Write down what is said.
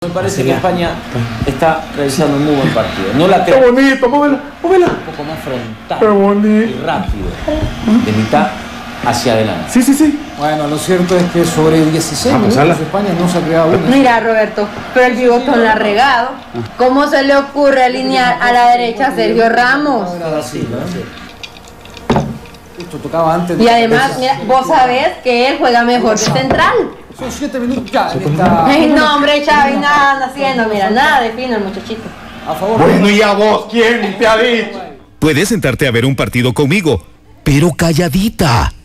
Me parece que España está realizando un muy buen partido. No la creo. ¡Qué bonito! ¡Móvela! ¡Móvela! Un poco más frontal ¡Qué bonito! y rápido. De mitad hacia adelante. Sí, sí, sí. Bueno, lo cierto es que sobre 16 minutos España no se ha creado una. Mira, Roberto, pero el bigotón la ha regado. ¿Cómo se le ocurre alinear a la derecha a Sergio Ramos? Esto tocaba antes. Y además, mira, vos sabés que él juega mejor que central. Son 7 minutos ya en esta. Ay, no, hombre, Xavi, nada anda haciendo, mira, nada de fino el muchachito. A favor. Bueno, ¿y a vos quién te ha dicho? Puedes sentarte a ver un partido conmigo, pero calladita.